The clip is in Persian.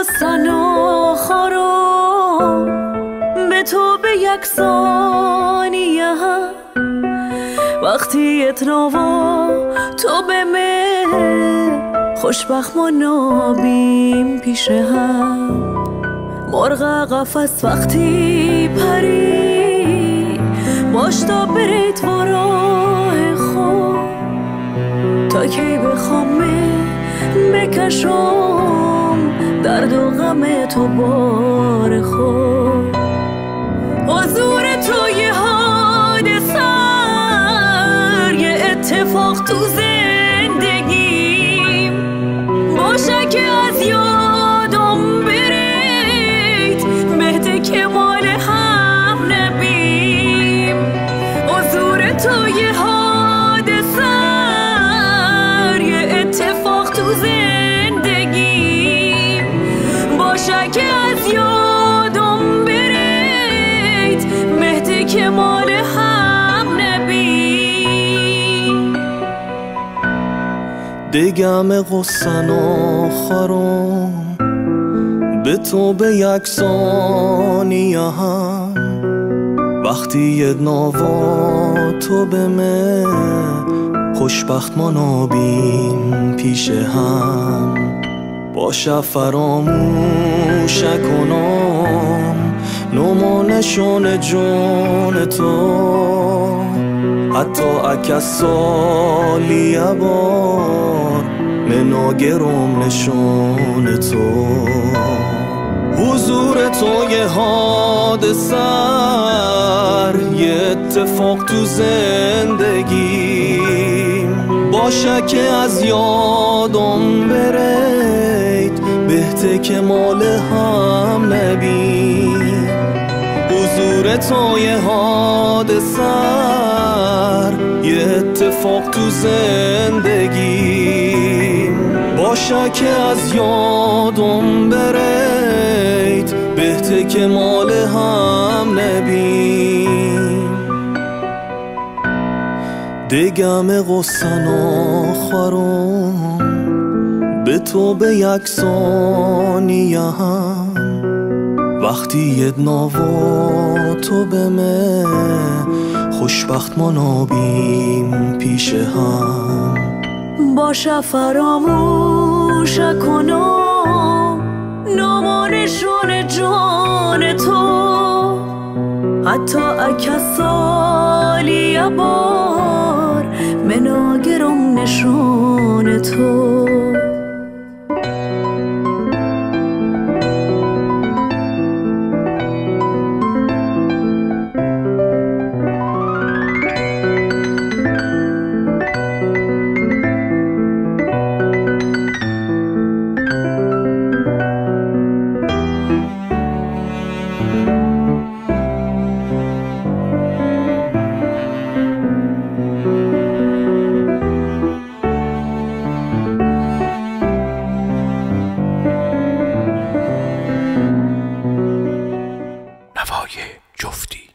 غصن و خارم به تو به یک ثانیه وقتی اتناوا تو به من خوشبخت ما نابیم پیش هم مرغ قفس وقتی پری باش تا برید و راه خود تا کی بخوامه بکشم درد و غم تو بار خود حضور تو یه حادثه یه اتفاق تو زندگیم باشه که از یادم برید بهته که مال هم نبیم حضور تو یه حادثه یه اتفاق تو زندگیم باشه که از یادم برید بهته که مال هم نبیم دگم غصن و خارم به تو به یک ثانیه هم وقتی یه ناوا تو به من خوشبخت ما نابیم پیش هم باشه فراموش کنم نمانشون جون تو حتی اکه سالی یه بار مناگرم نشون تو حضور تو یه حادثه یه اتفاق تو زندگیم باشه که از یادم برید بهته که مال هم نبیم حضور تو یه حادثه یه اتفاق تو زندگیم باشه که از یادم برید بهته که مال هم نبیم دگم غصن و خارم به تو به یک ثانیه هم وقتی یه ناوا تو به من خوشبخت ما نابیم پیش هم باشه فراموش کنم نمانشون جان تو حتی اکه سالی یه بار مناگرم نشون تو نوای جفتی.